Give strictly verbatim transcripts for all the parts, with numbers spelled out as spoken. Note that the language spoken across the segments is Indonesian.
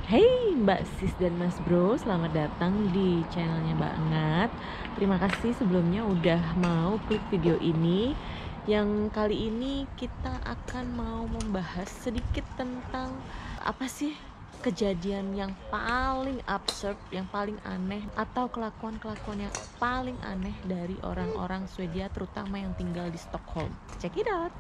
Hey Mbak Sis dan Mas Bro, selamat datang di channelnya Mbak Ngat. Terima kasih sebelumnya udah mau klik video ini. Yang kali ini kita akan mau membahas sedikit tentang apa sih kejadian yang paling absurd, yang paling aneh, atau kelakuan-kelakuan yang paling aneh dari orang-orang Swedia, terutama yang tinggal di Stockholm. Check it out!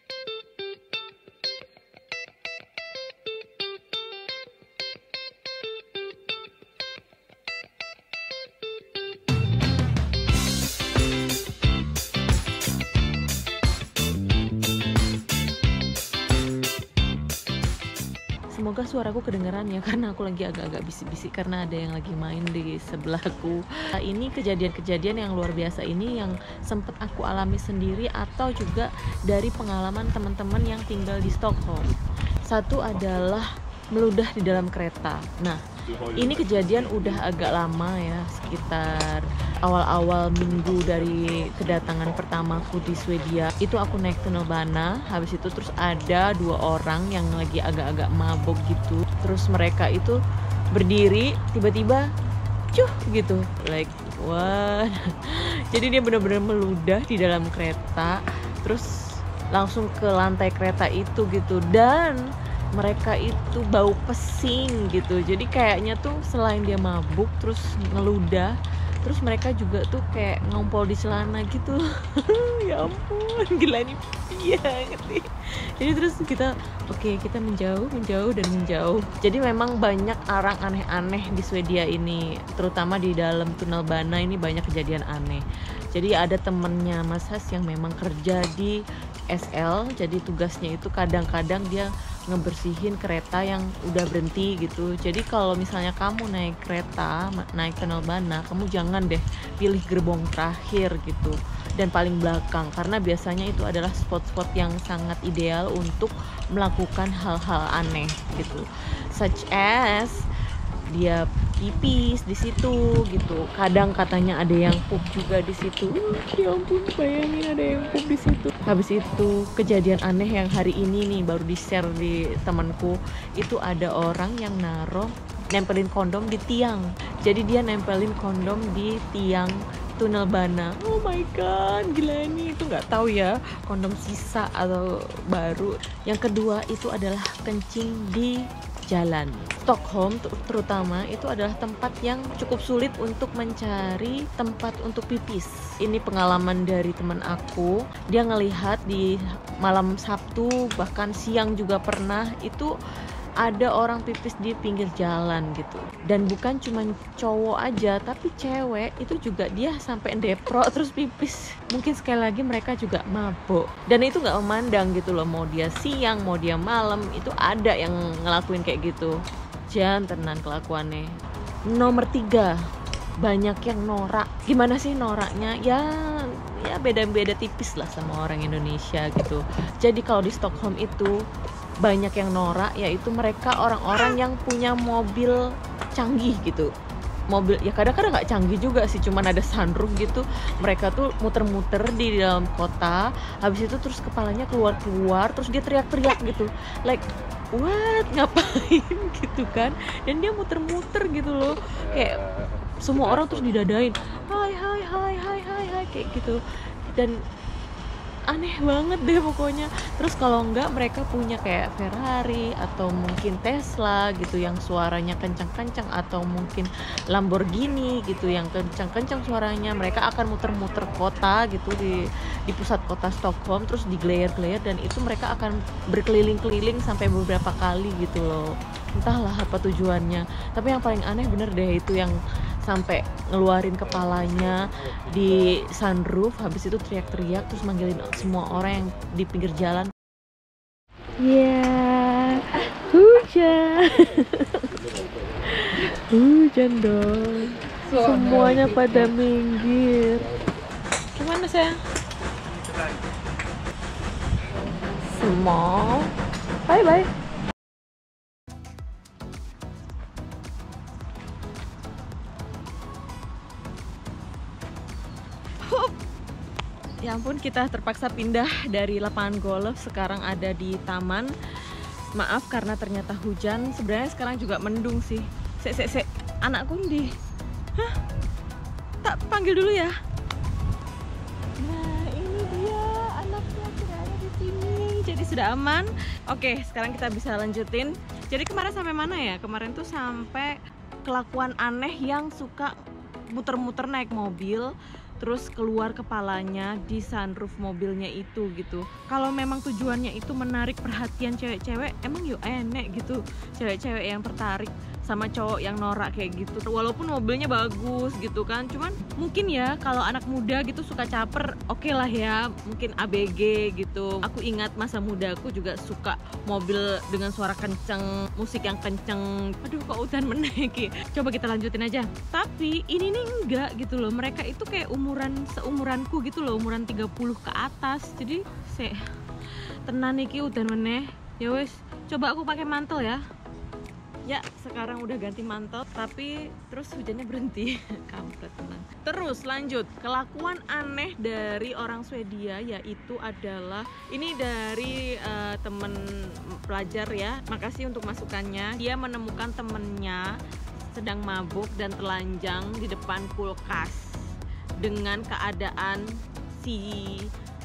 Semoga suaraku kedengeran ya, karena aku lagi agak-agak bisik-bisik karena ada yang lagi main di sebelahku. Ini kejadian-kejadian yang luar biasa ini yang sempat aku alami sendiri atau juga dari pengalaman teman-teman yang tinggal di Stockholm. Satu adalah meludah di dalam kereta. Nah, ini kejadian udah agak lama ya, sekitar awal-awal minggu dari kedatangan pertamaku di Swedia. Itu aku naik tunnelbana, habis itu terus ada dua orang yang lagi agak-agak mabok gitu. Terus mereka itu berdiri, tiba-tiba cuh gitu, like what? Jadi dia benar-benar meludah di dalam kereta, terus langsung ke lantai kereta itu gitu. Dan mereka itu bau pesing gitu, jadi kayaknya tuh selain dia mabuk terus ngeludah, terus mereka juga tuh kayak ngompol di celana gitu. Ya ampun, gila nih banget nih. Jadi terus kita oke okay, kita menjauh menjauh dan menjauh. Jadi memang banyak orang aneh-aneh di Swedia ini, terutama di dalam tunnelbana ini banyak kejadian aneh. Jadi ada temennya Mas Has yang memang kerja di S L, jadi tugasnya itu kadang-kadang dia ngebersihin kereta yang udah berhenti gitu. Jadi kalau misalnya kamu naik kereta, naik tunnelbana, kamu jangan deh pilih gerbong terakhir gitu dan paling belakang, karena biasanya itu adalah spot-spot yang sangat ideal untuk melakukan hal-hal aneh gitu, such as dia pipis di situ gitu. Kadang katanya ada yang pup juga di situ. Ya ampun, bayangin ada yang pup di situ. Habis itu kejadian aneh yang hari ini nih baru di-share di temanku, itu ada orang yang naruh nempelin kondom di tiang. Jadi dia nempelin kondom di tiang tunnelbana. Oh my god, gila nih. Itu nggak tahu ya kondom sisa atau baru. Yang kedua itu adalah kencing di jalan. Stockholm terutama itu adalah tempat yang cukup sulit untuk mencari tempat untuk pipis. Ini pengalaman dari teman aku, dia ngelihat di malam Sabtu, bahkan siang juga pernah, itu ada orang pipis di pinggir jalan gitu. Dan bukan cuma cowok aja, tapi cewek itu juga dia sampai depro terus pipis. Mungkin sekali lagi mereka juga mabuk. Dan itu nggak memandang gitu loh, mau dia siang, mau dia malam, itu ada yang ngelakuin kayak gitu. Jangan tenan kelakuannya. Nomor tiga, banyak yang norak. Gimana sih noraknya? Ya ya beda-beda tipis lah sama orang Indonesia gitu. Jadi kalau di Stockholm itu banyak yang norak, yaitu mereka orang-orang yang punya mobil canggih gitu. Mobil ya kadang-kadang nggak canggih juga sih, cuman ada sunroof gitu. Mereka tuh muter-muter di dalam kota, habis itu terus kepalanya keluar-keluar, terus dia teriak-teriak gitu, like what, ngapain gitu kan. Dan dia muter-muter gitu loh, kayak semua orang terus didadain, hai hai hai hai hai hai kayak gitu. Dan aneh banget deh pokoknya. Terus kalau enggak mereka punya kayak Ferrari atau mungkin Tesla gitu yang suaranya kencang-kencang, atau mungkin Lamborghini gitu yang kencang-kencang suaranya. Mereka akan muter-muter kota gitu di di pusat kota Stockholm, terus diglayer-glayer, dan itu mereka akan berkeliling-keliling sampai beberapa kali gitu loh. Entahlah apa tujuannya. Tapi yang paling aneh bener deh itu yang sampai ngeluarin kepalanya di sunroof, habis itu teriak-teriak terus manggilin semua orang yang di pinggir jalan. Ya, yeah, hujan. Hujan dong. Semuanya pada minggir. Gimana sayang? Small. Bye bye. Ya ampun, kita terpaksa pindah dari lapangan golf, sekarang ada di taman. Maaf karena ternyata hujan. Sebenarnya sekarang juga mendung sih. Sek sek sek, anakku di. Hah? Tak panggil dulu ya. Nah, ini dia anaknya sudah ada di sini. Jadi sudah aman. Oke, sekarang kita bisa lanjutin. Jadi kemarin sampai mana ya? Kemarin tuh sampai kelakuan aneh yang suka muter-muter naik mobil, terus keluar kepalanya di sunroof mobilnya itu gitu. Kalau memang tujuannya itu menarik perhatian cewek-cewek, emang yuk enek gitu cewek-cewek yang tertarik sama cowok yang norak kayak gitu, walaupun mobilnya bagus gitu kan. Cuman mungkin ya kalau anak muda gitu suka caper, oke okay lah ya, mungkin A B G gitu. Aku ingat masa mudaku juga suka mobil dengan suara kenceng, musik yang kenceng. Aduh kok udan meneki. Coba kita lanjutin aja. Tapi ini nih enggak gitu loh, mereka itu kayak umuran seumuranku gitu loh, umuran tiga puluh ke atas. Jadi se tenan iki udan meneh. Ya wes, coba aku pakai mantel ya. Ya, sekarang udah ganti mantel, tapi terus hujannya berhenti. Kampret tenang. Terus lanjut, kelakuan aneh dari orang Swedia yaitu adalah ini dari uh, temen pelajar ya. Makasih untuk masukannya. Dia menemukan temennya sedang mabuk dan telanjang di depan kulkas dengan keadaan si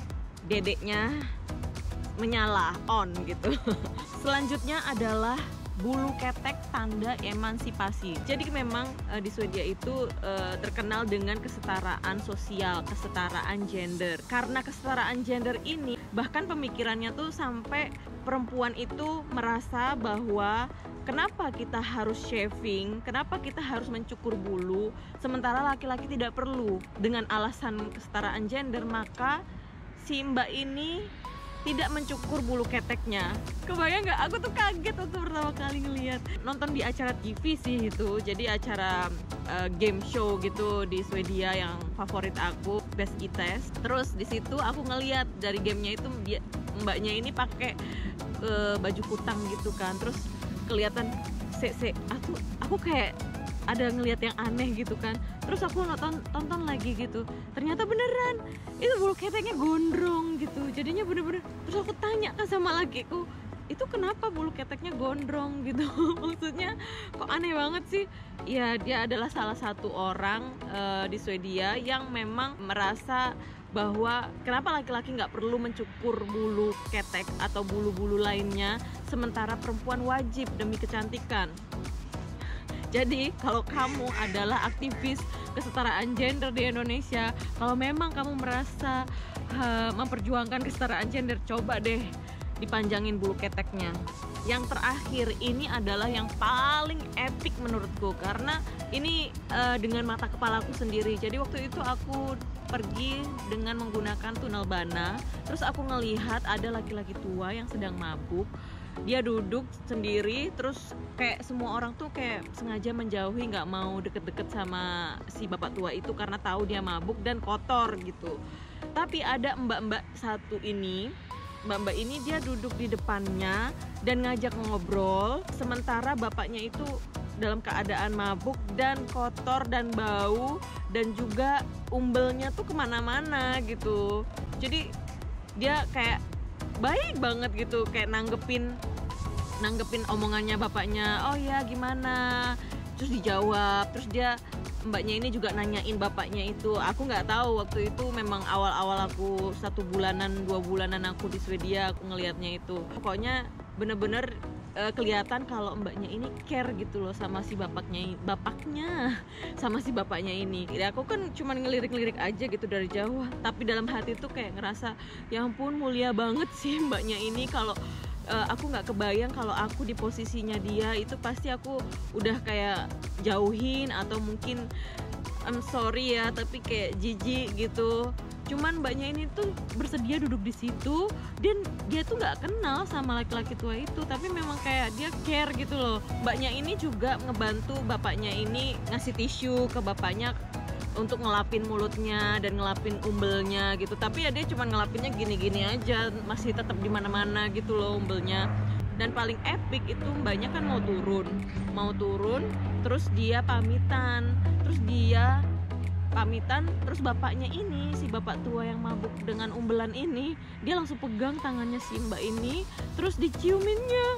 dedeknya menyala on gitu. Selanjutnya adalah bulu ketek tanda emansipasi. Jadi memang uh, di Swedia itu uh, terkenal dengan kesetaraan sosial, kesetaraan gender. Karena kesetaraan gender ini, bahkan pemikirannya tuh sampai perempuan itu merasa bahwa kenapa kita harus shaving, kenapa kita harus mencukur bulu, sementara laki-laki tidak perlu. Dengan alasan kesetaraan gender, maka si mbak ini tidak mencukur bulu keteknya. Kebayang nggak? Aku tuh kaget waktu pertama kali ngeliat. Nonton di acara T V sih itu. Jadi acara uh, game show gitu di Swedia yang favorit aku, Best I Test. Terus di situ aku ngeliat dari gamenya itu dia, mbaknya ini pakai uh, baju kutang gitu kan. Terus kelihatan se se aku aku kayak ada ngelihat yang aneh gitu kan. Terus aku nonton tonton lagi gitu, ternyata beneran itu bulu keteknya gondrong gitu. Jadinya bener-bener, terus aku tanya kan sama lakiku, itu kenapa bulu keteknya gondrong gitu. Maksudnya kok aneh banget sih. Ya dia adalah salah satu orang uh, di Swedia yang memang merasa bahwa kenapa laki-laki nggak perlu mencukur bulu ketek atau bulu-bulu lainnya, sementara perempuan wajib demi kecantikan. Jadi kalau kamu adalah aktivis kesetaraan gender di Indonesia, kalau memang kamu merasa uh, memperjuangkan kesetaraan gender, coba deh dipanjangin bulu keteknya. Yang terakhir ini adalah yang paling epic menurutku, karena ini uh, dengan mata kepalaku sendiri. Jadi waktu itu aku pergi dengan menggunakan tunnelbana, terus aku ngelihat ada laki-laki tua yang sedang mabuk. Dia duduk sendiri, terus kayak semua orang tuh kayak sengaja menjauhi, nggak mau deket-deket sama si bapak tua itu karena tahu dia mabuk dan kotor gitu. Tapi ada mbak-mbak satu ini, mbak-mbak ini dia duduk di depannya dan ngajak ngobrol, sementara bapaknya itu dalam keadaan mabuk dan kotor dan bau, dan juga umbelnya tuh kemana-mana gitu. Jadi dia kayak baik banget gitu, kayak nanggepin nanggepin omongannya bapaknya. Oh ya gimana, terus dijawab. Terus dia, mbaknya ini juga nanyain bapaknya itu. Aku nggak tahu waktu itu, memang awal-awal aku satu bulanan dua bulanan aku di Swedia, aku ngelihatnya itu. Pokoknya bener-bener uh, kelihatan kalau mbaknya ini care gitu loh sama si bapaknya bapaknya sama si bapaknya ini. Ya, aku kan cuma ngelirik-ngelirik aja gitu dari jauh, tapi dalam hati tuh kayak ngerasa ya ampun mulia banget sih mbaknya ini. Kalau uh, aku nggak kebayang kalau aku di posisinya dia, itu pasti aku udah kayak jauhin atau mungkin I'm sorry ya, tapi kayak jijik gitu. Cuman mbaknya ini tuh bersedia duduk di situ, dan dia tuh nggak kenal sama laki-laki tua itu, tapi memang kayak dia care gitu loh. Mbaknya ini juga ngebantu bapaknya ini ngasih tisu ke bapaknya untuk ngelapin mulutnya dan ngelapin umbelnya gitu. Tapi ya dia cuma ngelapinnya gini-gini aja, masih tetap di mana-mana gitu loh umbelnya. Dan paling epic itu mbaknya kan mau turun, mau turun, terus dia pamitan, terus dia pamitan, terus bapaknya ini, si bapak tua yang mabuk dengan umbelan ini, dia langsung pegang tangannya si mbak ini, terus diciuminnya.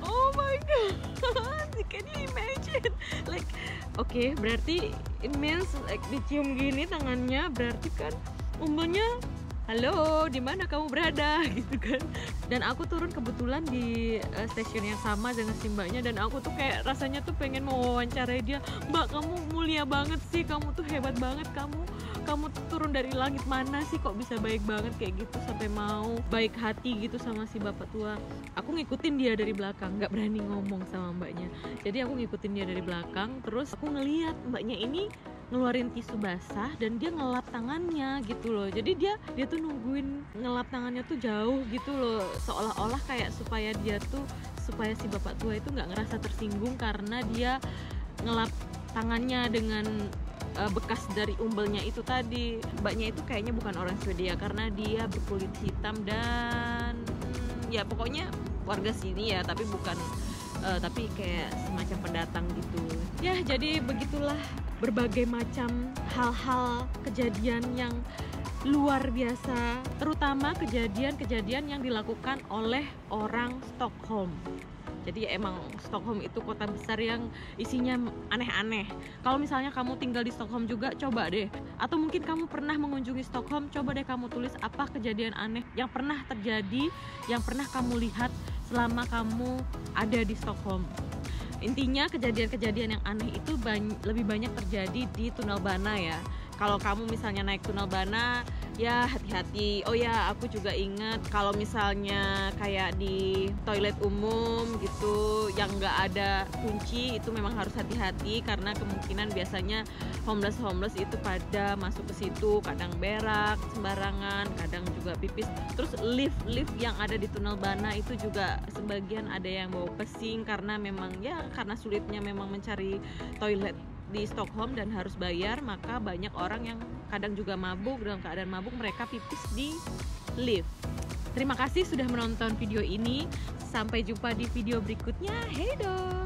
Oh my god, can you imagine? Like, oke, okay, berarti it means like dicium gini tangannya, berarti kan umpamanya, halo, di mana kamu berada, gitu kan? Dan aku turun kebetulan di uh, stasiun yang sama dengan si mbaknya, dan aku tuh kayak rasanya tuh pengen mau wawancarai dia. Mbak, kamu mulia banget sih, kamu tuh hebat banget, kamu kamu tuh turun dari langit mana sih, kok bisa baik banget kayak gitu, sampai mau baik hati gitu sama si bapak tua. Aku ngikutin dia dari belakang, nggak berani ngomong sama mbaknya. Jadi aku ngikutin dia dari belakang, terus aku ngeliat mbaknya ini ngeluarin tisu basah dan dia ngelap tangannya gitu loh. Jadi dia dia tuh nungguin ngelap tangannya tuh jauh gitu loh, seolah-olah kayak supaya dia tuh supaya si bapak tua itu nggak ngerasa tersinggung karena dia ngelap tangannya dengan uh, bekas dari umbelnya itu tadi. Mbaknya itu kayaknya bukan orang Swedia karena dia berkulit hitam dan hmm, ya pokoknya warga sini ya, tapi bukan uh, tapi kayak semacam pendatang gitu. Ya, jadi begitulah berbagai macam hal-hal kejadian yang luar biasa, terutama kejadian-kejadian yang dilakukan oleh orang Stockholm. Jadi emang Stockholm itu kota besar yang isinya aneh-aneh. Kalau misalnya kamu tinggal di Stockholm juga, coba deh. Atau mungkin kamu pernah mengunjungi Stockholm, coba deh kamu tulis apa kejadian aneh yang pernah terjadi, yang pernah kamu lihat selama kamu ada di Stockholm. Intinya kejadian-kejadian yang aneh itu bany- lebih banyak terjadi di Tunnelbana ya. Kalau kamu misalnya naik Tunnelbana, ya hati-hati. Oh ya, aku juga ingat kalau misalnya kayak di toilet umum gitu yang nggak ada kunci, itu memang harus hati-hati karena kemungkinan biasanya homeless-homeless itu pada masuk ke situ, kadang berak sembarangan, kadang juga pipis. Terus lift-lift yang ada di Tunnelbana itu juga sebagian ada yang bawa pesing karena memang ya karena sulitnya memang mencari toilet di Stockholm dan harus bayar, maka banyak orang yang kadang juga mabuk, dalam keadaan mabuk mereka pipis di lift. Terima kasih sudah menonton video ini. Sampai jumpa di video berikutnya. Hey dong.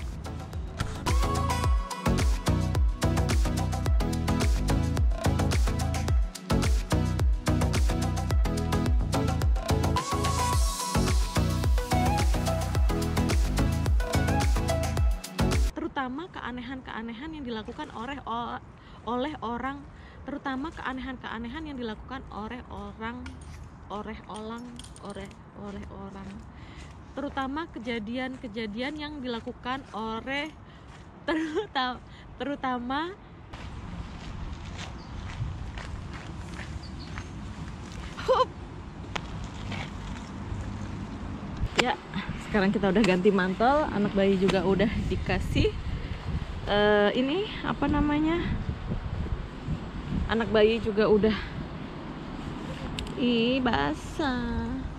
Terutama keanehan-keanehan yang dilakukan oleh oleh orang, terutama keanehan-keanehan yang dilakukan oleh orang, oleh orang, oleh oleh orang, terutama kejadian-kejadian yang dilakukan oleh terutama terutama Hup. Ya, sekarang kita udah ganti mantel, anak bayi juga udah dikasih uh, ini apa namanya, anak bayi juga udah ih basah.